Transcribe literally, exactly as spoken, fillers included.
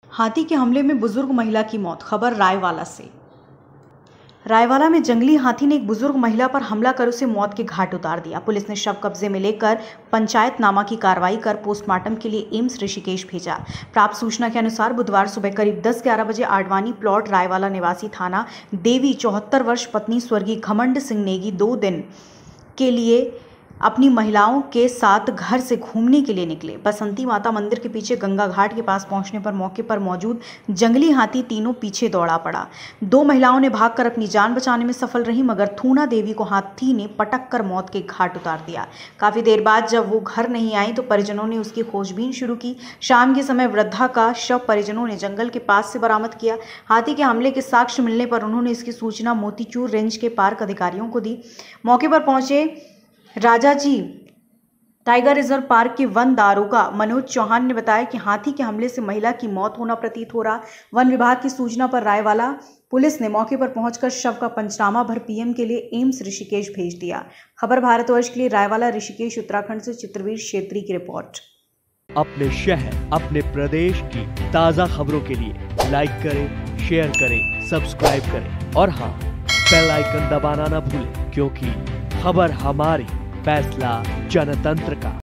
हाथी के हमले में बुजुर्ग महिला की मौत। खबर रायवाला से। रायवाला में जंगली हाथी ने एक बुजुर्ग महिला पर हमला कर उसे मौत के घाट उतार दिया। पुलिस ने शव कब्जे में लेकर पंचायतनामा की कार्रवाई कर पोस्टमार्टम के लिए एम्स ऋषिकेश भेजा। प्राप्त सूचना के अनुसार बुधवार सुबह करीब दस ग्यारह बजे आडवाणी प्लॉट रायवाला निवासी थाना देवी चौहत्तर वर्ष पत्नी स्वर्गीय घमंड सिंह नेगी दो दिन के लिए अपनी महिलाओं के साथ घर से घूमने के लिए निकले। बसंती माता मंदिर के पीछे गंगा घाट के पास पहुंचने पर मौके पर मौजूद जंगली हाथी तीनों पीछे दौड़ा पड़ा। दो महिलाओं ने भागकर अपनी जान बचाने में सफल रही, मगर थूना देवी को हाथी ने पटक कर मौत के घाट उतार दिया। काफी देर बाद जब वो घर नहीं आई तो परिजनों ने उसकी खोजबीन शुरू की। शाम के समय वृद्धा का शव परिजनों ने जंगल के पास से बरामद किया। हाथी के हमले के साक्ष्य मिलने पर उन्होंने इसकी सूचना मोतीचूर रेंज के पार्क अधिकारियों को दी। मौके पर पहुंचे राजाजी टाइगर रिजर्व पार्क के वन दारोगा मनोज चौहान ने बताया कि हाथी के हमले से महिला की मौत होना प्रतीत हो रहा। वन विभाग की सूचना पर रायवाला पुलिस ने मौके पर पहुंचकर शव का पंचनामा भर पीएम के लिए एम्स ऋषिकेश भेज दिया। खबर भारतवर्ष के लिए रायवाला ऋषिकेश उत्तराखंड से चित्रवीर क्षेत्री की रिपोर्ट। अपने शहर अपने प्रदेश की ताजा खबरों के लिए लाइक करें, शेयर करें, सब्सक्राइब करें और हाँ, बेल आइकन दबाना ना भूलें, क्योंकि खबर हमारी, फैसला जनतंत्र का।